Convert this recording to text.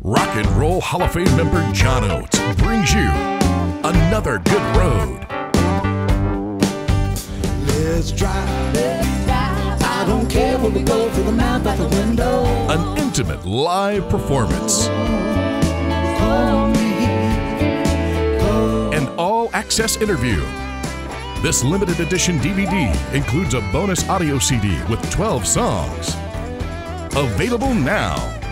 Rock and Roll Hall of Fame member John Oates brings you Another Good Road. Let's drive. I don't care when we go through the map out the window. An intimate live performance. An all-access interview. This limited edition DVD includes a bonus audio CD with 12 songs. Available now.